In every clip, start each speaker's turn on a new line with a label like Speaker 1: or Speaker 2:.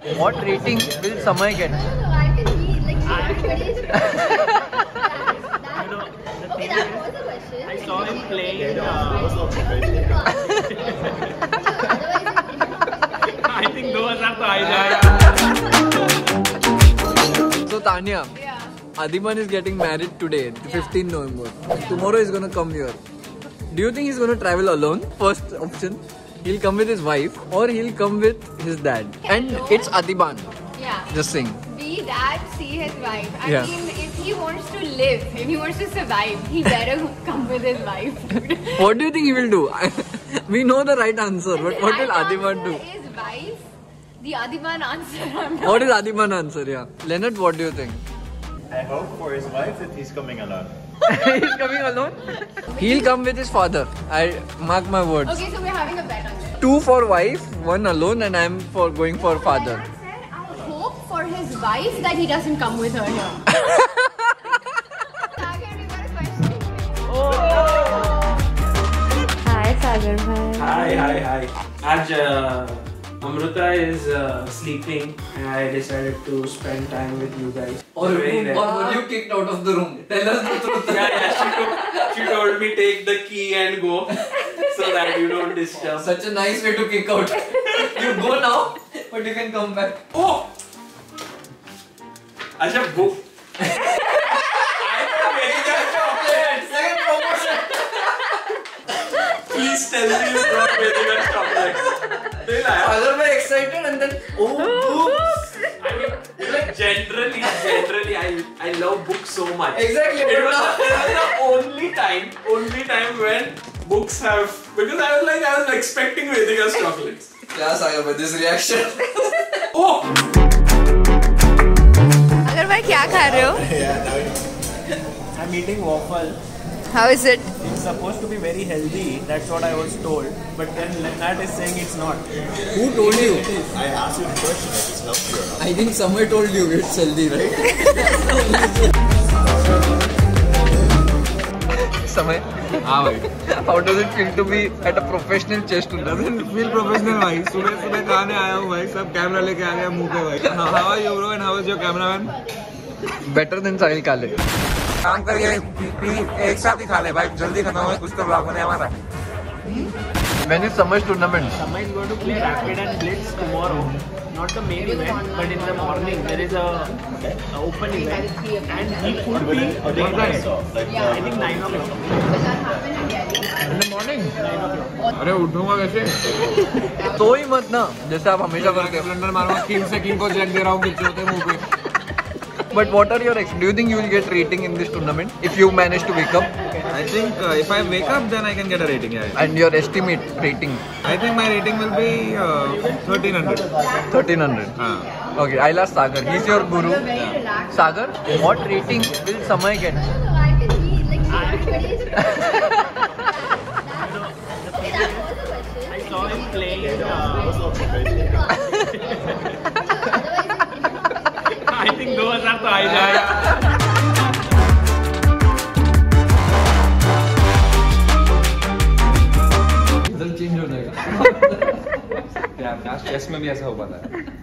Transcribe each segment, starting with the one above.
Speaker 1: What rating will Samay get?
Speaker 2: No, I can be like everybody's. Okay, that was the question.
Speaker 3: I saw him playing. I think 2000 तो आ जाएगा.
Speaker 1: So Tanya, Adiman is getting married today, 15 November. Tomorrow he's gonna come here. Do you think he's gonna travel alone? First option, he'll come with his wife or he'll come with his dad. And it's Adiban.
Speaker 2: Yeah.
Speaker 1: Just saying.
Speaker 2: Be dad, see his wife. I
Speaker 1: Yeah.
Speaker 2: mean, if he wants to live, if he wants to survive, he better come with his wife.
Speaker 1: What do you think he will do? We know the right answer, but what will Adiban do?
Speaker 2: His wife. The Adiban answer. I'm not.
Speaker 1: What is Adiban answer? Yeah. Leonard, what do you think?
Speaker 4: I hope for his wife that he's coming alone.
Speaker 1: He's coming alone? He'll come with his father. I mark my words.
Speaker 2: Okay, so we're having a bet on this.
Speaker 1: 2 for wife, 1 alone, and I'm for going for father.
Speaker 2: Leonard said, I hope for his wife that he doesn't come with her here. Sagar, you got a question? Hi, Sagar bhai.
Speaker 3: Hi. आज Amruta is sleeping and I decided to spend time with you guys.
Speaker 1: Or were you kicked out of the room? Tell us the truth.
Speaker 3: Yeah, she told me take the key and go so that you don't disturb.
Speaker 1: Such a nice way to kick out. You go now, but you can come back.
Speaker 3: Oh! अच्छा book. I thought Vedika chocolate.
Speaker 1: Second promotion.
Speaker 3: Please tell me you brought Vedika chocolate.
Speaker 1: Father was excited and then books.
Speaker 3: I mean, generally, I love books so much.
Speaker 1: Exactly.
Speaker 3: It was the only time when books have, because I was expecting Vedika's chocolates.
Speaker 1: Yeah, Sagar, with this reaction.
Speaker 3: Oh!
Speaker 2: Sagar bhai, क्या खा रहे हो?
Speaker 4: I'm eating waffle.
Speaker 2: How is it?
Speaker 4: It's supposed to be very healthy. That's what I was told. But then Leonard is saying it's not.
Speaker 1: Who told you?
Speaker 4: I asked you the question if it's healthy or not.
Speaker 1: I think someone told you it's healthy, right? Samay.
Speaker 5: हाँ भाई.
Speaker 1: How does it feel to be at a professional chess tournament?
Speaker 5: Doesn't feel professional भाई. सुबह खाने आया हूँ भाई. सब camera लेके आ गया मुंह पे भाई. How are you bro and how is your cameraman?
Speaker 1: Better than Sahil Kale.
Speaker 5: काम करके एक साथ ही खा ले भाई. जल्दी खत्म हो कुछ तो ब्लॉग बने हमारा.
Speaker 1: When is Samay's tournament?
Speaker 3: Samay is going to play Rapid and Blitz tomorrow. Not the main event, but in the morning there is a open event, and he could be there. I think 9 o'clock.
Speaker 1: In the morning?
Speaker 3: 9 o'clock.
Speaker 5: अरे उठूंगा कैसे?
Speaker 1: तो ही मत ना, जैसे आप हमेशा करते हो.
Speaker 5: सिलेंडर मारूंगा किंग को जैक दे रहा हूँ किच्चे होते मुंह पे.
Speaker 1: But what are your expectations? Do you think you will get rating in this tournament if you manage to wake up?
Speaker 5: I think if I wake up then I can get a rating. Yeah.
Speaker 1: And your estimate rating?
Speaker 5: I think my rating will be 1300.
Speaker 1: 1300. Okay, I'll ask Sagar. He's your guru. Sagar, what rating will Samay get?
Speaker 2: No, I can be like everybody's. Okay, that was the question.
Speaker 3: I saw him playing. I think 2000 तो आ जाएगा.
Speaker 1: Result change हो जाएगा.
Speaker 5: यार काश chess में भी ऐसा हो पाता है.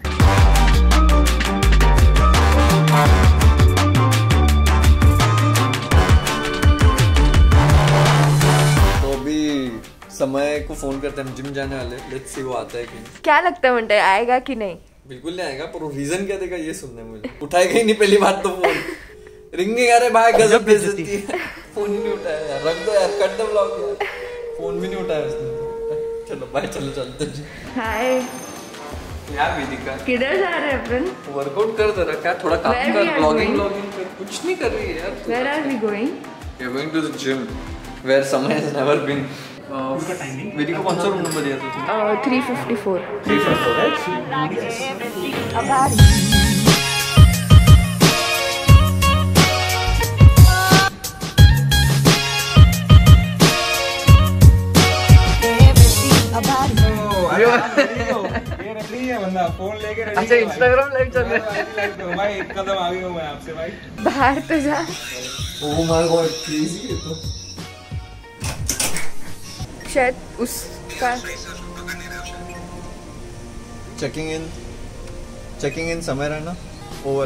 Speaker 1: तो अभी समय को फोन करते हैं, जिम जाने वाले. लेट्स सी वो आता है कि नहीं.
Speaker 2: क्या लगता है मुंडे, आएगा कि नहीं?
Speaker 1: बिल्कुल नहीं आएगा, पर वो रीजन क्या देगा ये सुनने मुझे. उठाएगा ही नहीं पहली बात तो फोन. रिंगिंग आ रहे भाई, गजब बेइज्जती है. फोन ही नहीं उठाया यार. रख दो यार, कट दो ब्लॉग यार. फोन भी नहीं उठाया उसने. चलो बाय, चलो चलते हैं.
Speaker 2: हाय,
Speaker 1: यार वेदिका
Speaker 2: किधर जा रहे हैं अपन?
Speaker 1: वर्कआउट कर जरा. क्या थोड़ा काम
Speaker 2: Where
Speaker 1: कर,
Speaker 2: we are
Speaker 1: ब्लॉगिंग
Speaker 2: going?
Speaker 1: कर. कुछ नहीं कर रही है यार.
Speaker 2: Where are we going?
Speaker 1: We are going to the gym where Samay has never been. वेदिका कौन सा रूम नंबर दिया था तुमने?
Speaker 2: 354.
Speaker 1: 354 है.
Speaker 5: बंदा फोन लेके रेडी.
Speaker 1: अच्छा, इंस्टाग्राम लाइव चल रहा है
Speaker 5: भाई. एक कदम आगे हूँ मैं आपसे भाई.
Speaker 2: बाहर तो जा.
Speaker 1: ओह माय गॉड, क्रेजी है तो.
Speaker 2: शायद उसका
Speaker 1: चेकिंग इन.
Speaker 6: चेकिंग इन समय रहना ओवर।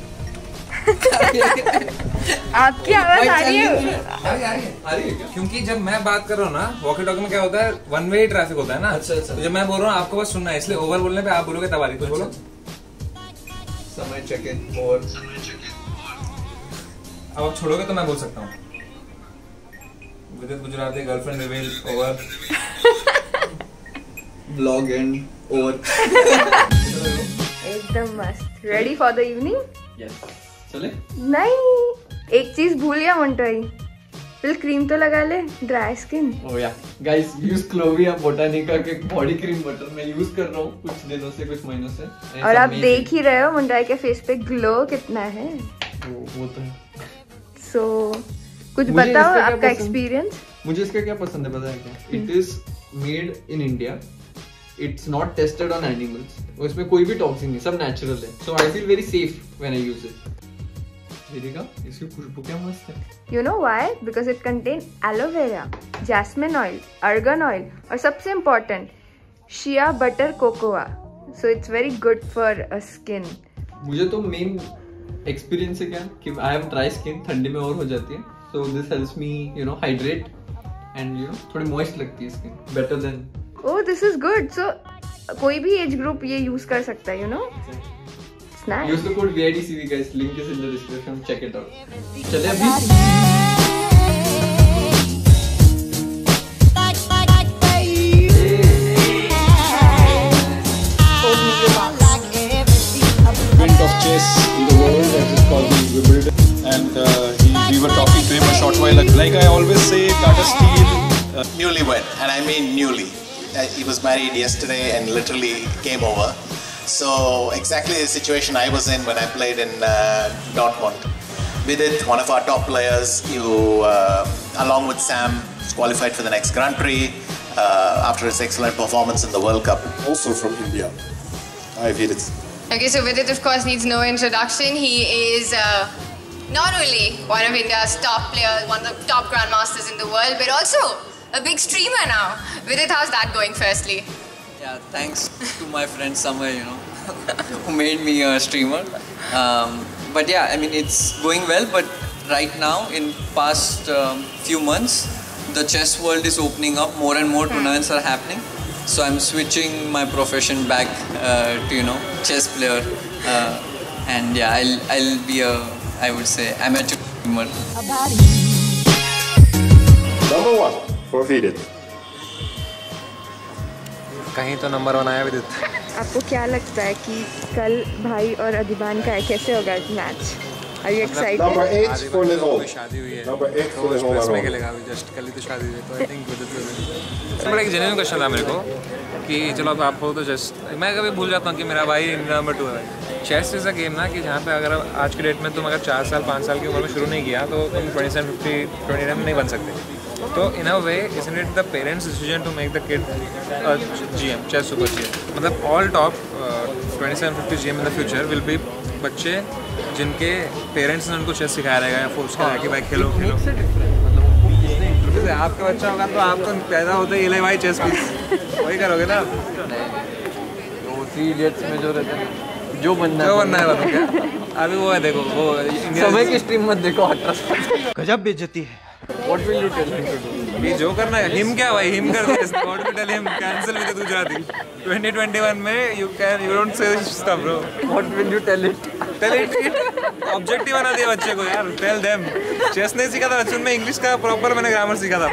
Speaker 7: आपकी आवाज आ रही है?
Speaker 5: आ रही है क्योंकि जब मैं बात कर रहा हूँ ना वॉकी टॉकी में क्या होता है, वन वे ट्रैफिक होता है ना। अच्छा। तो जब मैं बोल रहा हूँ आपको बस सुनना है, इसलिए ओवर बोलने पे आप बोलोगे तब आ रही। तो बोलो
Speaker 6: समय चेक इन ओवर।
Speaker 5: अब आप छोड़ोगे तो मैं बोल सकता हूँ। Vidit Gujarati girlfriend reveal over.
Speaker 6: Blog and over.
Speaker 7: एकदम मस्त। Ready for the evening?
Speaker 1: Yes चले।
Speaker 7: नहीं, एक चीज भूल गया मोंटोई, फिर क्रीम तो लगा ले, dry skin.
Speaker 1: Oh yeah guys, use Clovia Botanica के बॉडी क्रीम बटर मैं यूज कर रहा हूँ कुछ दिनों से, कुछ महीनों से।
Speaker 7: और आप देख ही रहे हो मोंटोई के फेस पे ग्लो कितना है।
Speaker 1: वो तो है।
Speaker 7: सो कुछ बताओ आपका एक्सपीरियंस।
Speaker 1: मुझे इसका क्या पसंद है पता है क्या? It is made in India, it's not tested on animals, उसमें कोई भी टॉक्सिन नहीं, सब नेचुरल है। So I feel very safe when I use it. देखिएगा इसकी खुशबू क्या मस्त है।
Speaker 7: You know why? Because it contains aloe vera, jasmine oil, argan oil, और सबसे important shea butter cocoa. So it's very good for skin.
Speaker 1: मुझे तो main experience है क्या कि आई हैव ड्राई स्किन, ठंडी में और हो जाती है। So this helps me you know hydrate and you know थोड़ी मॉइस्ट लगती है skin, better then.
Speaker 7: Oh, this is good. So कोई भी एज ग्रुप ये यूज कर सकता है, you know? Nice.
Speaker 1: Use the code VIDCV guys, link is in the description, check it out. चले अभी
Speaker 8: event of chess in the world that is called the Wimbledon, and we were talking to him a short while ago. Like I always say, Tata Steel
Speaker 9: newlywed, and I mean newly. He was married yesterday and literally came over. So exactly the situation I was in when I played in Dortmund. Vidit, one of our top players, you along with Sam qualified for the next Grand Prix after his excellent performance in the World Cup.
Speaker 8: also from India. Hi Vidit.
Speaker 2: Okay, so Vidit of course needs no introduction. He is not only one of India's top players, one of the top grandmasters in the world, but also a big streamer now. Vidit, how's that going firstly?
Speaker 1: Yeah, thanks to my friend Samay, you know, who made me a streamer. But yeah, I mean it's going well. But right now, in past few months, the chess world is opening up. More and more tournaments are happening. So I'm switching my profession back to you know chess player, and yeah, I'll be a I would say amateur streamer.
Speaker 8: Number 1 for Vidit.
Speaker 5: कहीं तो number 1 आया विदित।
Speaker 7: आपको क्या लगता है कि कल भाई और अधिबान का कैसे होगा match? Are you excited?
Speaker 8: Number 8 for Levon.
Speaker 5: शादी हुई है।
Speaker 8: Number 8 for Levon.
Speaker 5: इसमें खेलेगा अभी, जस्ट कल ही तो शादी हुई है, तो आई थिंक विदित विल। बड़ा एक जेन्युइन क्वेश्चन था मेरे को कि चलो अब आप हो तो जस्ट, मैं कभी भूल जाता हूँ कि मेरा भाई इंडिया नंबर 2 है। चेस इज अ गेम ना कि जहाँ पे अगर आज की डेट में तुम अगर 4 साल 5 साल की उम्र में शुरू नहीं किया तो तुम 27, 50 में नहीं बन सकते। तो इन अ वे isn't it the parents' decision to make the kid a GM, chess super GM? मतलब all top 27-50 GM in the future will be बच्चे जिनके पेरेंट्स ने उनको चेस सिखाया रहेगा या फोर्स करा कि भाई खेलो खेलो। मतलब आपका बच्चा होगा तो आप तो पैदा होते ही ले भाई चेस पीस वही करोगे ना।
Speaker 1: 3 Idiots में जो रहते हैं जो बनना है
Speaker 5: वाला क्या अभी वो है, देखो वो
Speaker 1: समय की स्ट्रीम मत देखो,
Speaker 6: गजब बेइज्जती है।
Speaker 1: What will you tell him to do?
Speaker 5: ये जो करना है हिम क्या भाई हिम कर दे। What will tell him cancel with तू जाती 2021 में you don't say this stuff bro.
Speaker 1: What will you tell it?
Speaker 5: Tell it objective बना दिया बच्चे को यार। Tell them चेस नहीं सीखा था बचपन में, इंग्लिश का प्रॉपर मैंने ग्रामर सीखा था।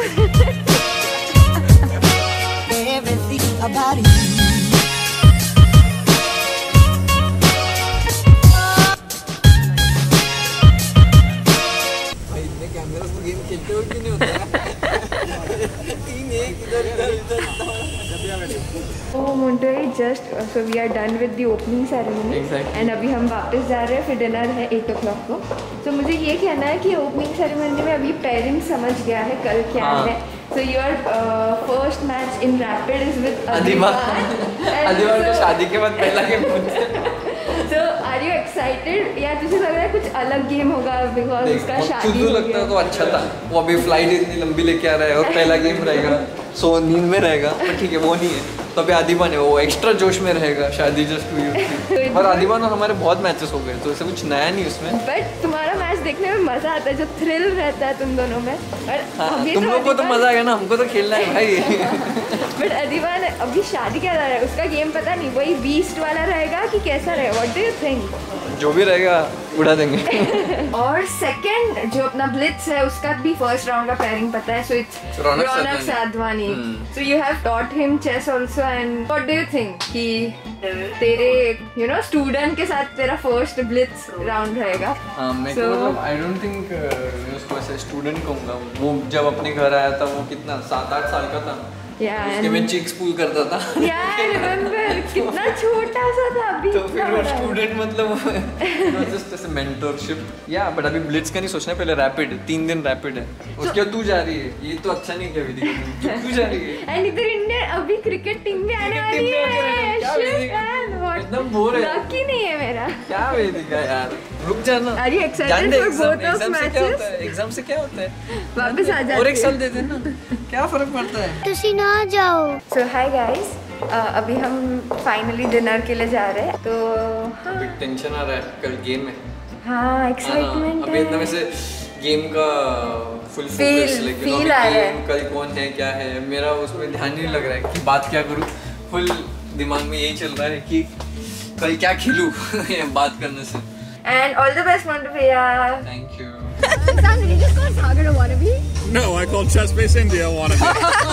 Speaker 7: Oh, Montoi, just so we are done with the opening ceremony.
Speaker 1: Exactly.
Speaker 7: And अभी हम वापस जा रहे हैं, फिर डिनर है 8 o'clock को। तो मुझे ये कहना है कि ओपनिंग सेरेमनी में अभी पेरेंट्स समझ गया है कल क्या है। So your first match in Rapid is with Adiban.
Speaker 1: Adhiban का शादी के बाद पहला गेम होता है।
Speaker 7: So are you excited? या तुझे लग रहा है कुछ अलग गेम होगा because उसका शादी हो
Speaker 1: लगता
Speaker 7: गया?
Speaker 1: है तो अच्छा था, वो अभी फ्लाइट इतनी लंबी लेके आ रहा है और पहला गेम रहेगा, सो नींद में रहेगा, पर ठीक है वो नहीं है। तो अभी आदिबान है, वो एक्स्ट्रा जोश में रहेगा शादी जस्ट टू यू। पर आदिबान और हमारे बहुत मैचेस हो गए, तो ऐसा कुछ नया नहीं उसमें।
Speaker 7: बट तुम्हारा मैच देखने में मजा आता है, जो थ्रिल रहता है तुम दोनों में। और
Speaker 1: तुम लोग को तो मजा आएगा ना, हमको तो खेलना है भाई।
Speaker 7: बट आदिबान अभी शादी क्या रहा है, उसका गेम पता नहीं वही बीस्ट वाला रहेगा कि कैसा रहेगा? What do you think?
Speaker 1: जो भी रहेगा उड़ा देंगे।
Speaker 7: और सेकंड जो अपना ब्लिट्स है उसका भी फर्स्ट राउंड का पेयरिंग पता है, so it's Raunak Sadhwani. So you have taught him chess also, and what do you think कि तेरे स्टूडेंट के साथ तेरा फर्स्ट ब्लिट्स राउंड रहेगा?
Speaker 1: मतलब आई डोंट थिंक उसको ऐसे स्टूडेंट कहूँगा। वो जब अपने घर आया था वो कितना 7-8 साल का था, उसके में चिक्स पुल करता था।
Speaker 7: रिमेंबर कितना छोटा सा था अभी।
Speaker 1: तो फिर वो स्टूडेंट मतलब जस्ट ऐसे मेंटरशिप। बट अभी ब्लिट्स का नहीं सोचना, पहले रैपिड 3 दिन रैपिड है। उसके बाद तू जा रही है, ये तो अच्छा नहीं क्या विधि, तू जा रही है।
Speaker 7: एंड इधर इंडिया अभी क्रिकेट टीम भी आने वाली है।
Speaker 1: एकदम बोर है,
Speaker 7: लकी नहीं है मेरा।
Speaker 1: क्या वेदिका यार, रुक जाना।
Speaker 7: Are you excited for both of matches?
Speaker 1: Exam से क्या होता है,
Speaker 7: वापस आ जाते
Speaker 1: और एक साल दे देना, क्या फर्क पड़ता है।
Speaker 7: तुसी ना जाओ। सो हाय गाइस, अभी हम फाइनली डिनर के लिए जा रहे हैं। तो
Speaker 1: हाँ, टेंशन आ रहा है, कल गेम है।
Speaker 7: हाँ, एक्साइटमेंट
Speaker 1: अभी एकदम ऐसे गेम का फुल फोकस,
Speaker 7: फील आ रहा है।
Speaker 1: कल कौन है क्या है, मेरा उसमें ध्यान नहीं लग रहा है कि बात क्या करूँ। फुल दिमाग में यही चल रहा है कि कल क्या खेलूं बात करने से।
Speaker 7: And all the best, Montevia.
Speaker 1: Thank you.
Speaker 7: Did you just call Sagar a wannabe?
Speaker 8: No, I called Chess Base India wannabe.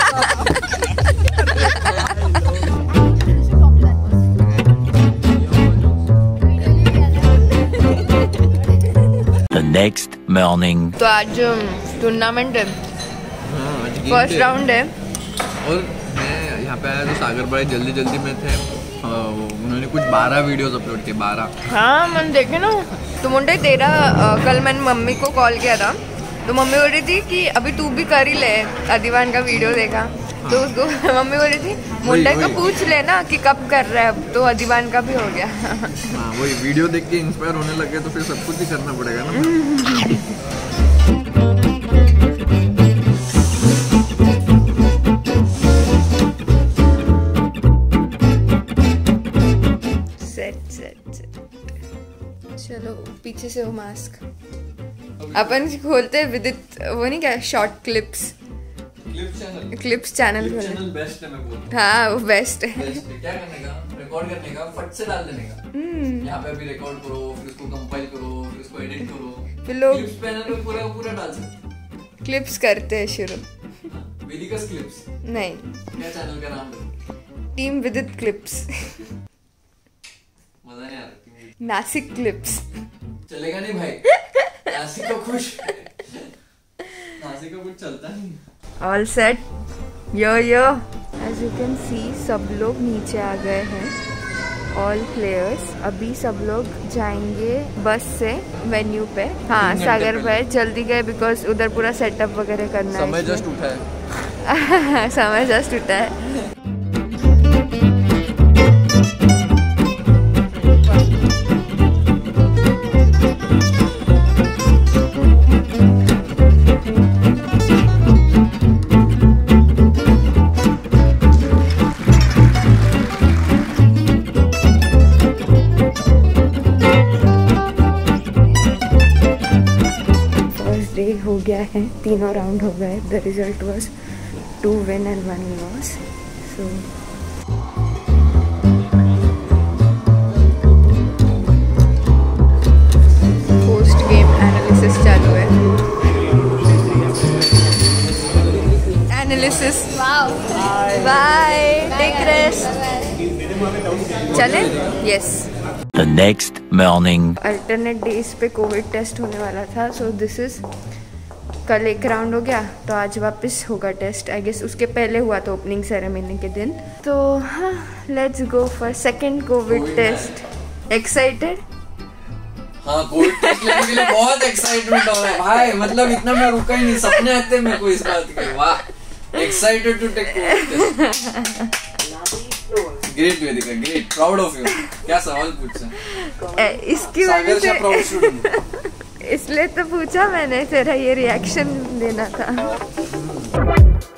Speaker 10: The next morning.
Speaker 7: तो आज टूर्नामेंट है, फर्स्ट राउंड है।
Speaker 1: और मैं यहाँ पे आया तो सागर भाई जल्दी में थे, उन्होंने कुछ 12 वीडियोस अपलोड किए, 12।
Speaker 7: हाँ, मैंने देखे ना। तो मुंडे तेरा कल मैंने मम्मी को कॉल किया था, तो मम्मी बोल रही थी कि अभी तू भी कर ही ले, आदिवान का वीडियो देखा। तो उसको मम्मी बोल रही थी मुंडे को पूछ लेना कि कब कर रहा है, अब तो आदिवान का भी हो गया।
Speaker 1: हाँ, वही वीडियो देख के इंस्पायर होने लगे तो फिर सब कुछ ही करना पड़ेगा ना।
Speaker 7: चलो पीछे से वो मास्क अपन खोलते हैं विदित, वो नहीं क्या शॉर्ट क्लिप्स चैनल खोले।
Speaker 1: बेस्ट है, मैं बोलूं।
Speaker 7: हाँ, वो बेस्ट है।
Speaker 1: क्या करने का, रिकॉर्ड करने का, फट से डाल देने का। यहाँ पे अभी रिकॉर्ड करो, फिर उसको कंपाइल करो, फिर उसको एडिट करो,
Speaker 7: फिर लोग
Speaker 1: क्लिप्स पैनल पे पूरा डाल सकते।
Speaker 7: क्लिप्स करते हैं शुरू।
Speaker 1: वेदिकास क्लिप्स
Speaker 7: नहीं,
Speaker 1: क्या चैनल का नाम है?
Speaker 7: टीम विदित क्लिप्स।
Speaker 1: मजा नहीं आ रहा।
Speaker 7: नासिक क्लिप्स
Speaker 1: चलेगा नहीं भाई, नासिक का कुछ चलता नहीं।
Speaker 7: All set, yo as you can see सब लोग नीचे आ गए हैं, ऑल प्लेयर्स। अभी सब लोग जाएंगे बस से वेन्यू पे। हाँ, सागर भाई जल्दी गए बिकॉज उधर पूरा सेटअप वगैरह करना है।
Speaker 1: समय जस्ट उठा है।
Speaker 7: समय जस्ट उठा है। हो गया है, तीनों राउंड हो गए। The result was 2 win and 1 loss. So post game analysis चालू है। एनालिसिस। Bye, take rest. चले? Yes.
Speaker 10: The next morning.
Speaker 7: Alternate days पे कोविड टेस्ट होने वाला था, सो दिस इज कल एक राउंड हो गया, तो आज वापस होगा टेस्ट। आई गेस उसके पहले हुआ था ओपनिंग सेरेमनी के दिन। तो हाँ, let's go for second covid test. Excited?
Speaker 1: हाँ, कोविड टेस्ट लेने के लिए बहुत एक्साइटमेंट हो रहा है भाई। मतलब इतना मैं रुका ही नहीं, सपने आते मेरे को इस बात के। वाह, excited to take covid test. Great Vedika, great, proud of you. क्या सवाल पूछा?
Speaker 7: इसकी वजह से इसलिए तो पूछा मैंने, तेरा ये रिएक्शन देना था।